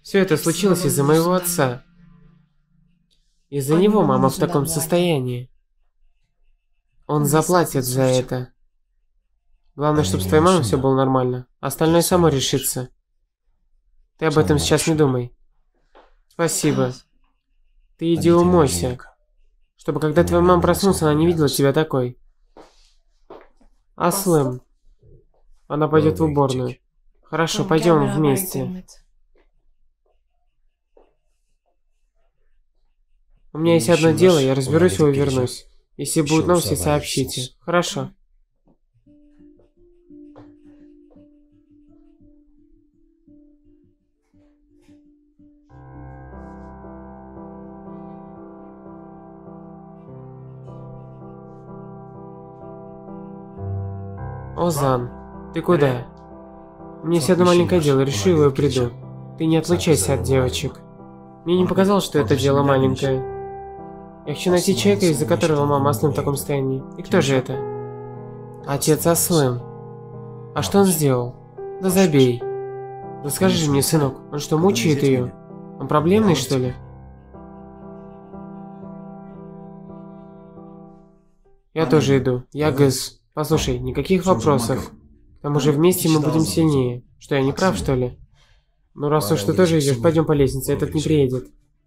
Все это случилось из-за моего отца. Из-за него мама в таком состоянии. Он заплатит за это. Главное, чтобы с твоей мамой все было нормально. Остальное само решится. Ты об этом сейчас не думай. Спасибо. Ты иди умойся. Чтобы когда твоя мама проснулась, она не видела тебя такой. Аслым. Она пойдет в уборную. Хорошо, пойдем вместе. У меня есть одно дело, я разберусь и вернусь. Если будут новости, сообщите. Хорошо. Озан, ты куда? У меня есть одно маленькое дело, решу его и приду. Ты не отлучайся от девочек. Мне не показалось, что это дело маленькое. Я хочу найти человека, из-за которого мама Аслым в таком состоянии. И кто же это? Отец Аслым. А что он сделал? Да забей. Расскажи же мне, сынок, он что, мучает ее? Он проблемный, что ли? Я тоже иду. Я Гэс. Послушай, никаких вопросов. К тому же вместе мы будем сильнее. Что, я не прав, что ли? Ну раз уж ты тоже идешь, пойдем по лестнице, этот не приедет.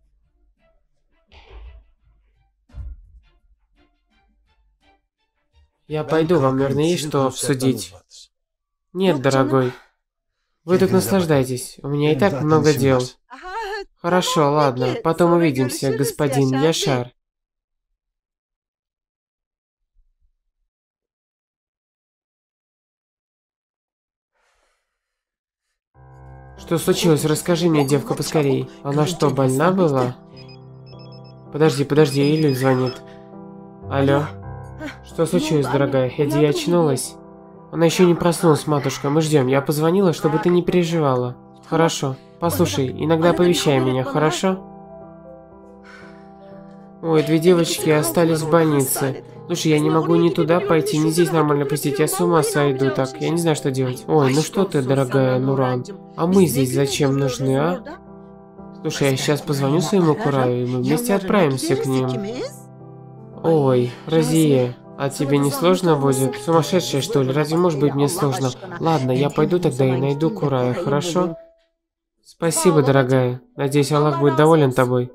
Я пойду, вам, наверное, есть что обсудить. Нет, дорогой. Вы тут наслаждайтесь, у меня и так много дел. Хорошо, ладно, потом увидимся, господин Яшар. Что случилось? Расскажи мне, девка, поскорей. Она что, больна была? Подожди, Илюль звонит. Алло. Что случилось, дорогая? Хеди очнулась? Она еще не проснулась, матушка. Мы ждем. Я позвонила, чтобы ты не переживала. Хорошо. Послушай, иногда оповещай меня, хорошо? Ой, две девочки остались в больнице. Слушай, я не могу ни туда пойти, ни здесь нормально посидеть. Я с ума сойду так. Я не знаю, что делать. Ой, ну что ты, дорогая Нуран. А мы здесь зачем нужны, а? Слушай, я сейчас позвоню своему Кураю, и мы вместе отправимся к ним. Ой, Разия, а тебе не сложно будет? Сумасшедшая, что ли? Разве может быть мне сложно? Ладно, я пойду тогда и найду Курая, хорошо? Спасибо, дорогая. Надеюсь, Аллах будет доволен тобой.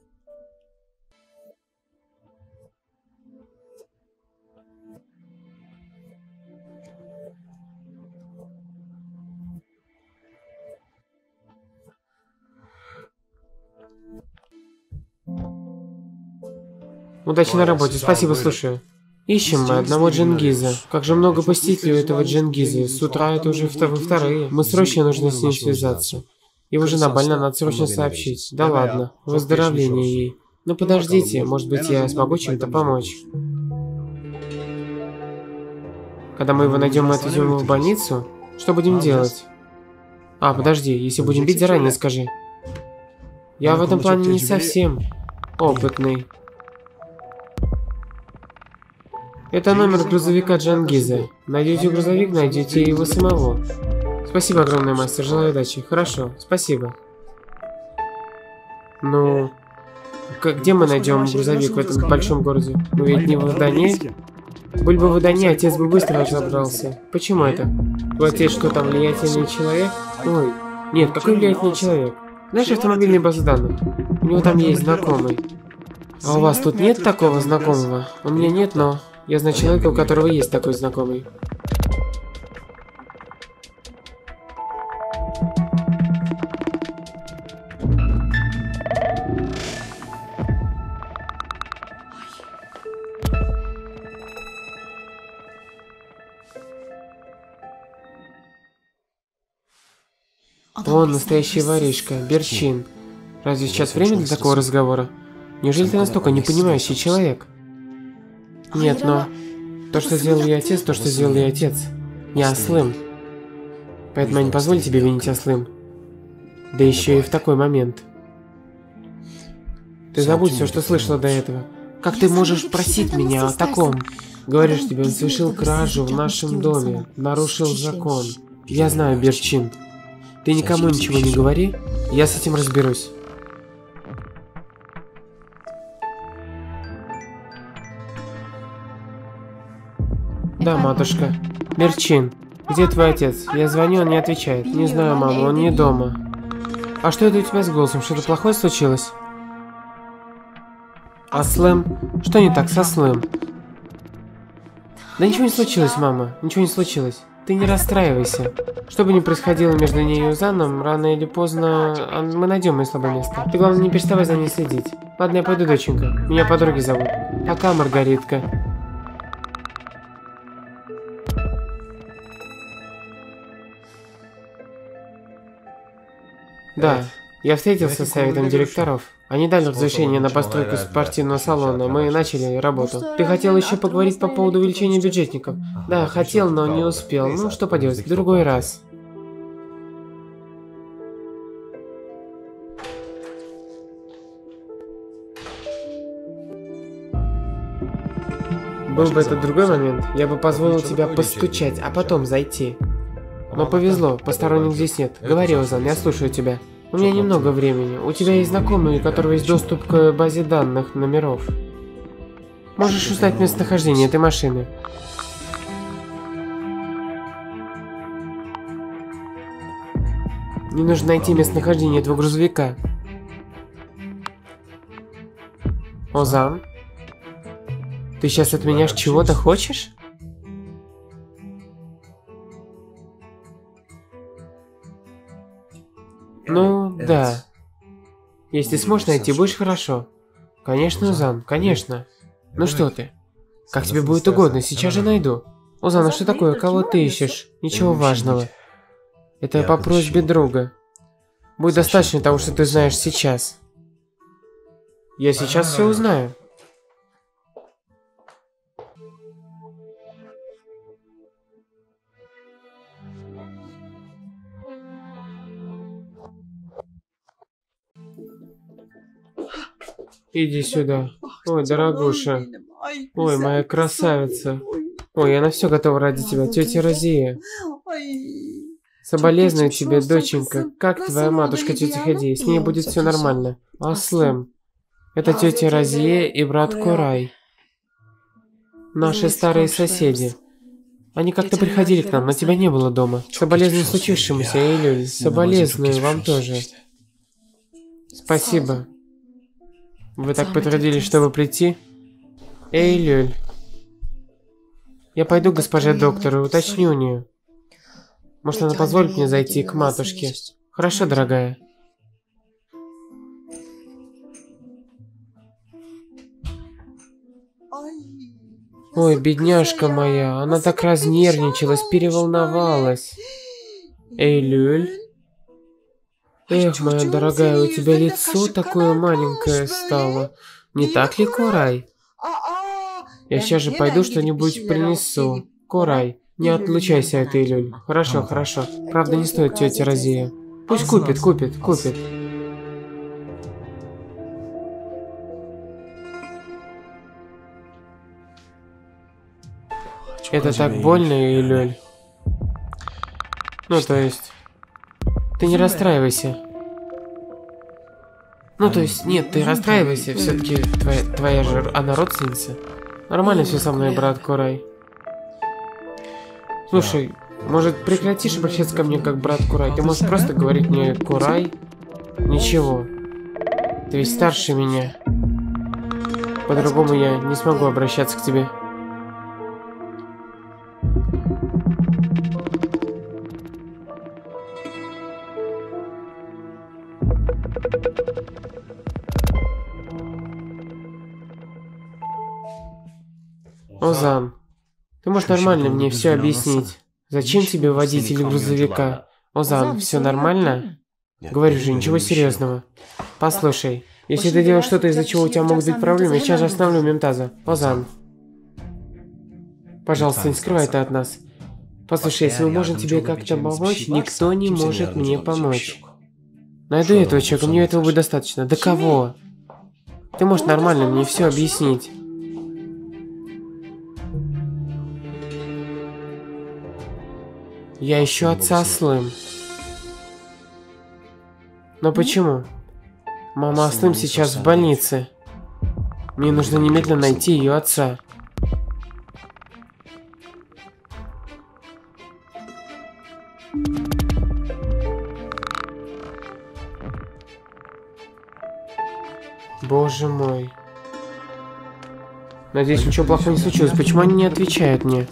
Удачи на работе, спасибо, слушаю. Ищем мы одного Джингиза. Как же много посетителей у этого Джингиза. С утра это уже вторые. Мы срочно нужно с ним связаться. Его жена больна, надо срочно сообщить. Да ладно, выздоровление ей. Ну подождите, может быть я смогу чем-то помочь. Когда мы его найдем, мы отвезем его в больницу? Что будем делать? А, подожди, если будем бить, заранее скажи. Я в этом плане не совсем опытный. Это номер грузовика Джангиза. Найдете грузовик, найдете его самого. Спасибо огромное, мастер. Желаю удачи. Хорошо, спасибо. Ну, где мы найдем грузовик в этом большом городе? Мы ведь не в Адане. Были бы в Адане, отец бы быстро разобрался. Почему это? Твой отец что, там влиятельный человек? Ой, нет, какой влиятельный человек? Знаешь, автомобильные базы данных? У него там есть знакомый. А у вас тут нет такого знакомого? У меня нет, но... Я знаю человека, у которого есть такой знакомый. Он настоящий воришка, Берчин. Разве сейчас время для такого разговора? Неужели ты настолько непонимающий человек? Нет, но... То, что сделал ее отец, то, что сделал ее отец. Не Аслым. Поэтому я не позволю тебе винить Аслым. Да еще и в такой момент. Ты забудь все, что слышала до этого. Как ты можешь просить меня о таком? Говоришь тебе, он совершил кражу в нашем доме, нарушил закон. Я знаю, Берчин. Ты никому ничего не говори, я с этим разберусь. Да, матушка. Мерчин, где твой отец? Я звоню, он не отвечает. Не знаю, мама, он не дома. А что это у тебя с голосом? Что-то плохое случилось? А Слэм? Что не так со Слэм? Да ничего не случилось, мама. Ничего не случилось. Ты не расстраивайся. Что бы ни происходило между ней и Узаном, рано или поздно мы найдем ее слабое место. Ты, главное, не переставай за ней следить. Ладно, я пойду, доченька. Меня подруги зовут. Пока, Маргаритка. Да, я встретился с советом директоров. Они дали разрешение на постройку спортивного салона. Мы начали работу. Ты хотел еще поговорить по поводу увеличения бюджетников? Да, хотел, но не успел. Ну, что поделать, в другой раз. Был бы это другой момент, я бы позволил тебя постучать, а потом зайти. Но повезло, посторонних здесь нет. Говори, Озан, я слушаю тебя. У меня немного времени. У тебя есть знакомый, у которого есть доступ к базе данных номеров. Можешь узнать местонахождение этой машины. Мне нужно найти местонахождение этого грузовика. Озан? Ты сейчас от меня чего-то хочешь? Ну, да. Если сможешь найти, будешь хорошо. Конечно, Узан, конечно. Ну что ты? Как тебе будет угодно, сейчас же найду. Узан, а что такое? Кого ты ищешь? Ничего важного. Это по просьбе друга. Будет достаточно того, что ты знаешь сейчас. Я сейчас все узнаю. Иди сюда. Ой, дорогуша. Ой, моя красавица. Ой, я на все готова ради тебя, тетя Розия. Соболезную тебе, доченька. Как твоя матушка, тетя Хади? С ней будет все нормально. А Слэм? Это тетя Розия и брат Курай. Наши старые соседи. Они как-то приходили к нам, но тебя не было дома. Соболезную случившемуся, Эйлюль. Соболезную вам тоже. Спасибо. Вы так потрудились, чтобы прийти? Эйлюль. Я пойду к госпоже доктору, уточню у нее. Может, она позволит мне зайти к матушке? Хорошо, дорогая. Ой, бедняжка моя, она так разнервничалась, переволновалась. Эйлюль? Эх, моя дорогая, у тебя лицо такое маленькое стало. Не так ли, Курай? Я сейчас же пойду что-нибудь принесу. Курай, не отлучайся от Эйлюль. Хорошо, хорошо. Правда, не стоит тетя Розия. Пусть купит. Это так больно, Эйлюль. Ну, то есть... Ты не расстраивайся. Ну, то есть, нет, ты расстраивайся. Все-таки твоя же, она родственница. Нормально все со мной, брат Курай. Слушай, может, прекратишь обращаться ко мне как брат Курай? Ты можешь просто говорить мне Курай? Ничего. Ты ведь старше меня. По-другому я не смогу обращаться к тебе. Озан, ты можешь нормально мне все объяснить? Зачем тебе водитель грузовика? Озан, все нормально? Говорю же, ничего серьезного. Послушай, если ты делаешь что-то, из-за чего у тебя могут быть проблемы, я сейчас же остановлю Мемтаза. Озан. Пожалуйста, не скрывай это от нас. Послушай, если мы можем тебе как-то помочь, никто не может мне помочь. Найду этого человека, мне этого будет достаточно. Да кого? Ты можешь нормально мне все объяснить. Я ищу отца Слэм. Но почему? Мама Аслым сейчас в больнице. Мне нужно немедленно найти ее отца. Боже мой. Надеюсь, ничего плохого не случилось. Почему они не отвечают мне?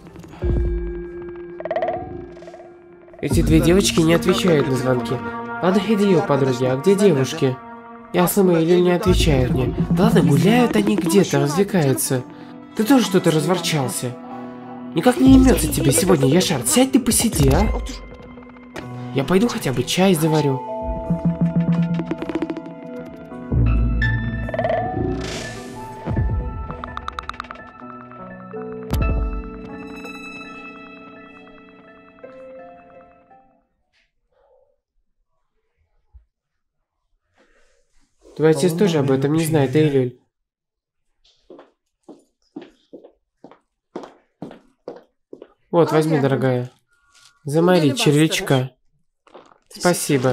Эти две девочки не отвечают на звонки. Ладно, Хидео, подруги, а где девушки? Аслым и Эйлюль не отвечают мне. Да ладно, гуляют они где-то, развлекаются. Ты тоже что-то разворчался. Никак не имется тебе сегодня, Яшар. Сядь ты посиди, а? Я пойду хотя бы чай заварю. Твой отец тоже об этом не знает, Эйлюль. Вот, возьми, дорогая. Замори червячка. Спасибо.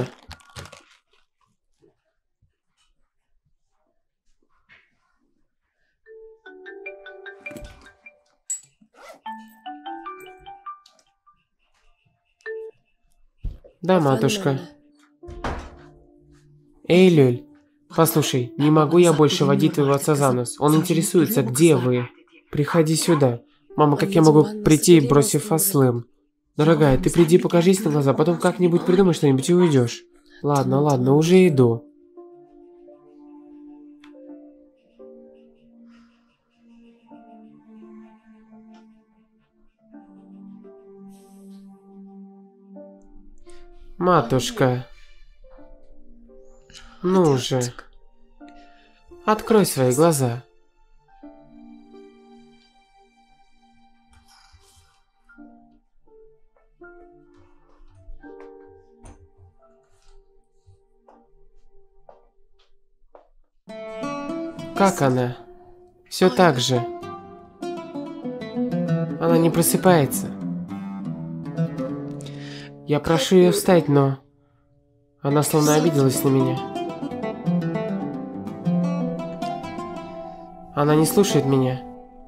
Да, матушка. Эйлюль, послушай, не могу я больше водить твоего отца за нос. Он интересуется, где вы. Приходи сюда. Мама, как я могу прийти, бросив Аслым? Дорогая, ты приди, покажись на глаза, потом как-нибудь придумай что-нибудь и уйдешь. Ладно, ладно, уже иду. Матушка. Ну же. Открой свои глаза. Как она? Все так же. Она не просыпается. Я прошу ее встать, но... Она словно обиделась на меня. Она не слушает меня.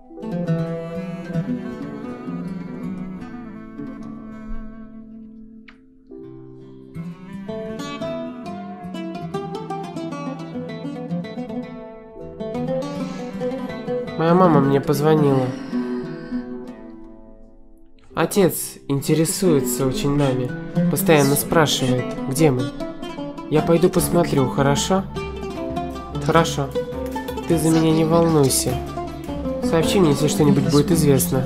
Моя мама мне позвонила. Отец интересуется очень нами. Постоянно спрашивает, где мы. Я пойду посмотрю, хорошо? Хорошо. Ты за меня не волнуйся. Сообщи мне, если что-нибудь будет известно.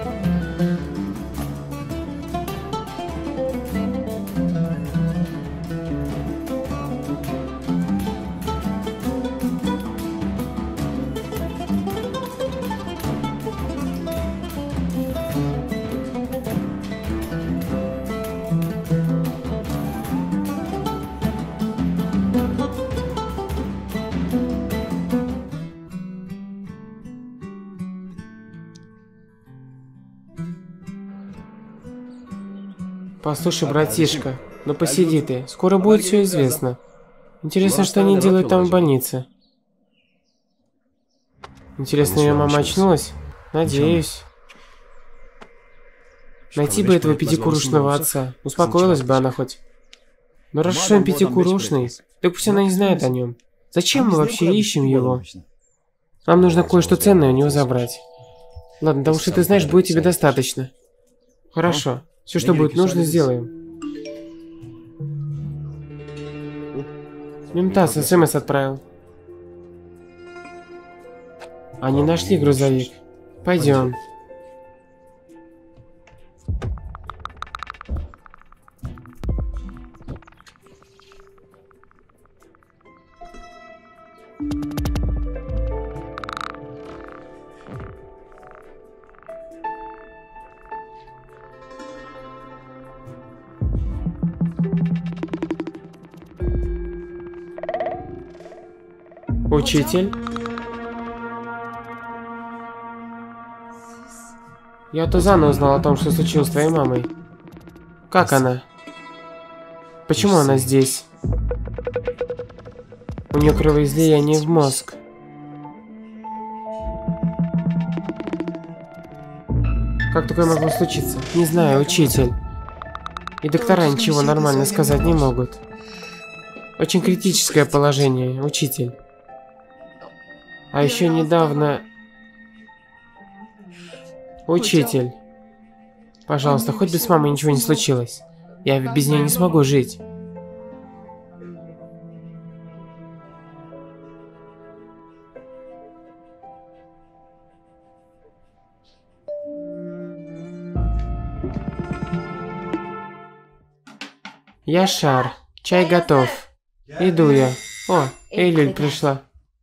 Послушай, братишка, ну посиди ты, скоро будет все известно. Интересно, что они делают там в больнице. Интересно, ее мама очнулась? Надеюсь. Найти бы этого пятикурушного отца. Успокоилась бы она хоть. Но раз уж он пятикурушный, так пусть она не знает о нем. Зачем мы вообще ищем его? Нам нужно кое-что ценное у него забрать. Ладно, того, что ты знаешь, будет тебе достаточно. Хорошо. Все, что будет нужно, сделаем. Мемтас СМС отправил. Они нашли грузовик. Пойдем. Учитель? Я Тузана узнал о том, что случилось с твоей мамой. Как она? Почему она здесь? У нее кровоизлияние в мозг. Как такое могло случиться? Не знаю, учитель. И доктора ничего нормально сказать не могут. Очень критическое положение, учитель. А еще недавно... Учитель. Пожалуйста, хоть бы с мамой ничего не случилось. Я без нее не смогу жить. Яшар, чай готов. Иду я. О, Эйлюль пришла.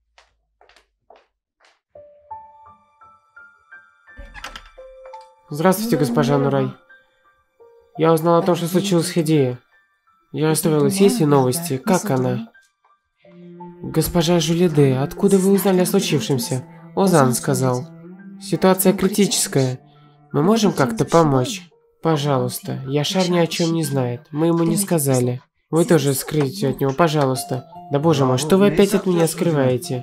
Здравствуйте, госпожа Нурай. Я узнал о том, что случилось с Хедеей. Я оставилась, есть ли новости? Как она? Госпожа Жулиде, откуда вы узнали о случившемся? Озан сказал. Ситуация критическая. Мы можем как-то помочь? Пожалуйста. Яшар ни о чем не знает. Мы ему не сказали. Вы тоже скрыйте от него, пожалуйста. Да боже мой, что вы опять от меня скрываете?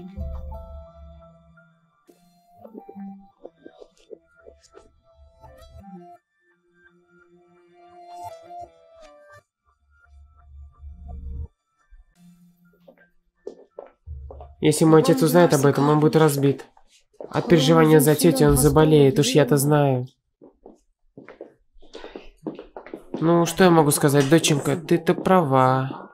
Если мой отец узнает об этом, он будет разбит. От переживания за тетю он заболеет, уж я-то знаю. Ну, что я могу сказать, доченька, ты-то права.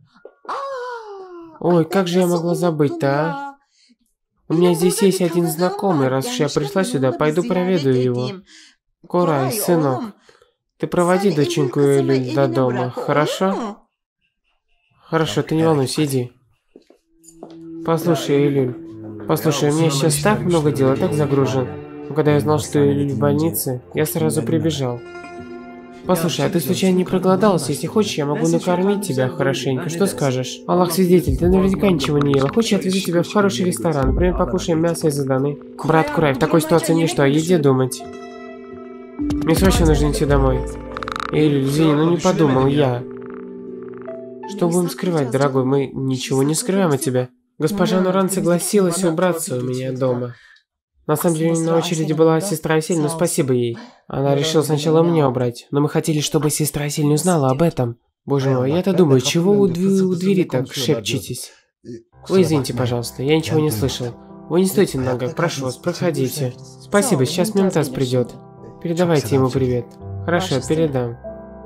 Ой, как же я могла забыть-то, а? У меня здесь есть один знакомый, раз уж я пришла сюда, пойду проведу его. Курай, сынок, ты проводи доченьку Элюль до дома, хорошо? Хорошо, ты не волнуйся, иди. Послушай, Элюль, послушай, у меня сейчас так много дел, я так загружен. Но когда я знал, что Элюль в больнице, я сразу прибежал. Послушай, а ты случайно не проголодался? Если хочешь, я могу накормить тебя хорошенько. Что скажешь? Аллах свидетель, ты наверняка ничего не ела. Хочешь, я отвезу тебя в хороший ресторан? Например, покушаем мясо из Аданы. Брат Курай, в такой ситуации мне что, о еде думать? Мне срочно нужно идти домой. Элюль, извини, ну не подумал я. Что будем скрывать, дорогой? Мы ничего не скрываем от тебя. Госпожа Нуран согласилась убраться у меня дома. На самом деле, на очереди была сестра Асель, но спасибо ей. Она решила сначала меня убрать, но мы хотели, чтобы сестра Асель не узнала об этом. Боже мой, я-то думаю, чего у двери так шепчетесь? Вы извините, пожалуйста, я ничего не слышал. Вы не стойте на ногах, прошу вас, проходите. Спасибо, сейчас Мемтаз придет. Передавайте ему привет. Хорошо, передам.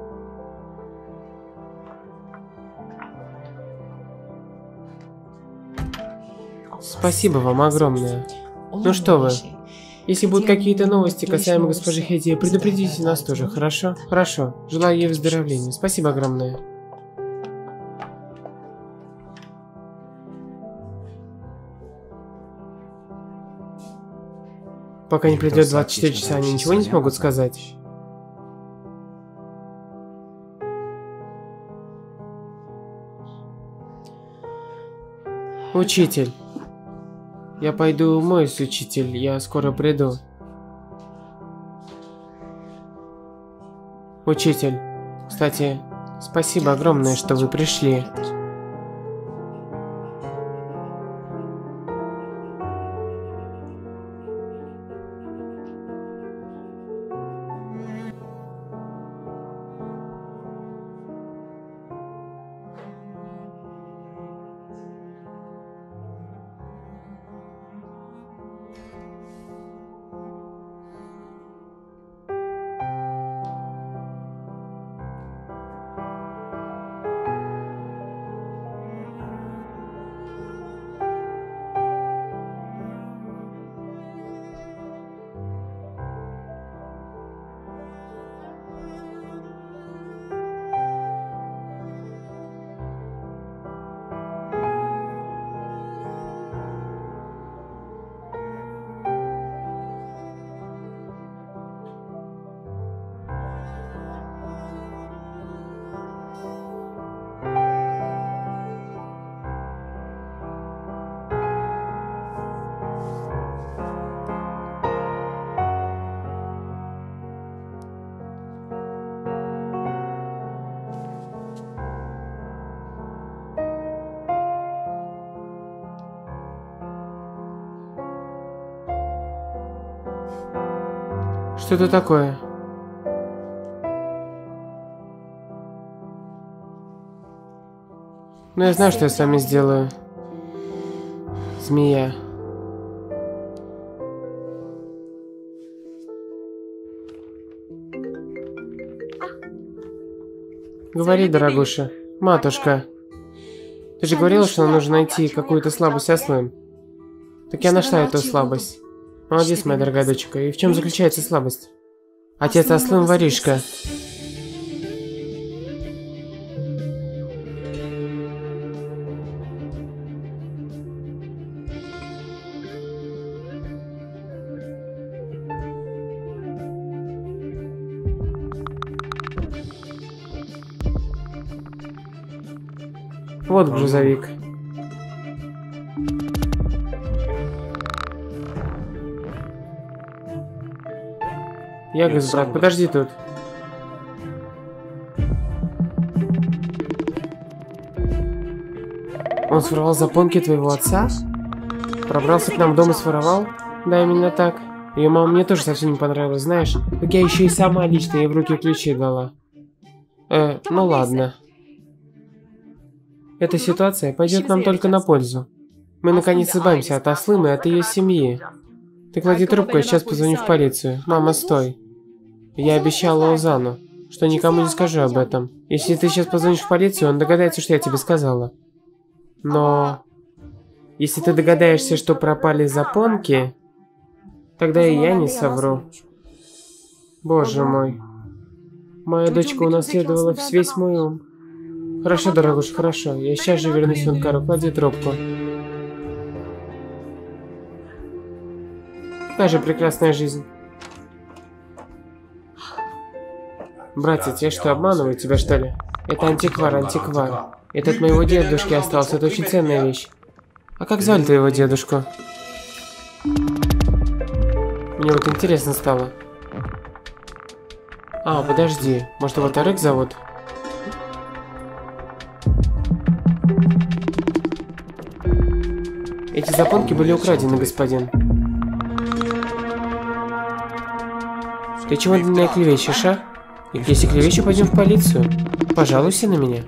Спасибо вам огромное. Ну что вы, если будут какие-то новости касаемо госпожи Хедии, предупредите нас тоже, хорошо? Хорошо. Желаю ей выздоровления. Спасибо огромное. Пока не придет 24 часа, они ничего не смогут сказать. Учитель. Я пойду умоюсь, учитель, я скоро приду. Учитель, кстати, спасибо огромное, что вы пришли. Что это такое? Ну, я знаю, что я с вами сделаю. Змея. Говори, дорогуша. Матушка. Ты же говорила, что нам нужно найти какую-то слабость Аслым. Так я нашла эту слабость. Молодец, моя дорогая дочка. И в чем заключается слабость? Отец Аслым воришка. Вот грузовик. Ягос, брат, подожди тут. Он своровал запонки твоего отца? Пробрался к нам в дом и своровал? Да, именно так. Ее мама мне тоже совсем не понравилась, знаешь? Так я еще и сама лично ей в руки ключи дала. Ну ладно. Эта ситуация пойдет нам только на пользу. Мы наконец избавимся от Аслым и от ее семьи. Ты клади трубку, я сейчас позвоню в полицию. Мама, стой. Я обещала Озану, что никому не скажу об этом. Если ты сейчас позвонишь в полицию, он догадается, что я тебе сказала. Но... Если ты догадаешься, что пропали запонки, тогда и я не совру. Боже мой. Моя дочка унаследовала весь мой ум. Хорошо, дорогуша, хорошо. Я сейчас же вернусь в Анкару. Клади трубку. Какая же прекрасная жизнь. Братец, я что, обманываю тебя, что ли? Это антиквар, антиквар. Это от моего дедушки остался. Это очень ценная вещь. А как звали твоего дедушку? Мне вот интересно стало. А, подожди. Может, его Тарык зовут? Эти запонки были украдены, господин. Ты чего на меня клевещешь, а? Если клевещу, пойдем в полицию. Пожалуйся на меня.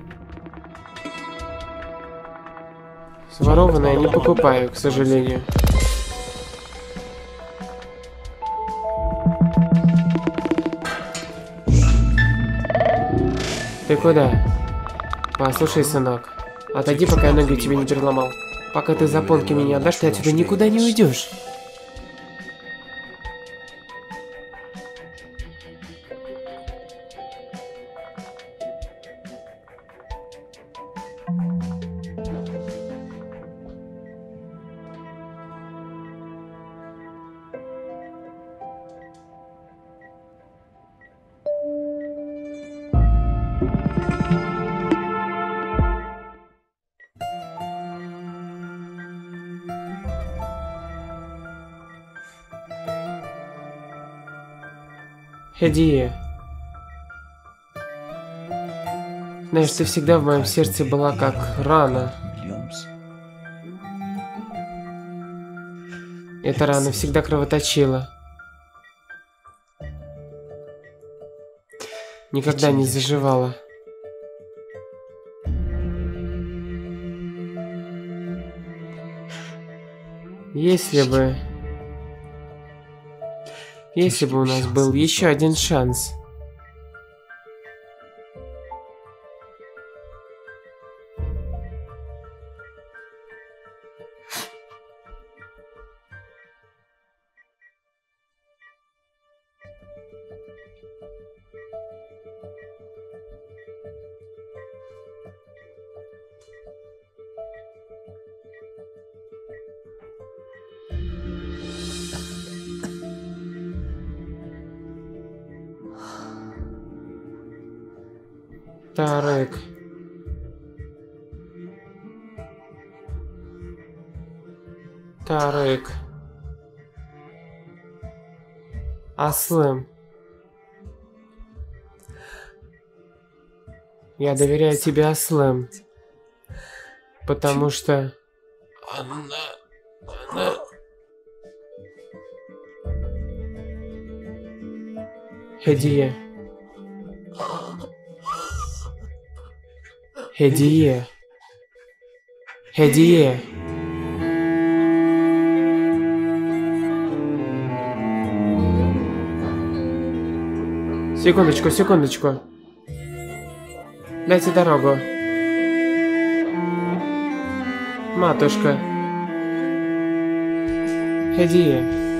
Сворованное не покупаю, к сожалению. Ты куда? Послушай, сынок. Отойди, пока я ноги тебе не переломал. Пока ты запонки мне не отдашь, ты отсюда никуда не уйдешь. Хедия. Знаешь, ты всегда в моем сердце была как рана. Эта рана всегда кровоточила. Никогда не заживала. Если бы у нас был еще один шанс. Тарык. Тарык. Аслым. Я доверяю тебе, Аслым. Потому что... Она... Хедие. Хедие. Хедие. Секундочку, секундочку. Дайте дорогу. Матушка. Хедие.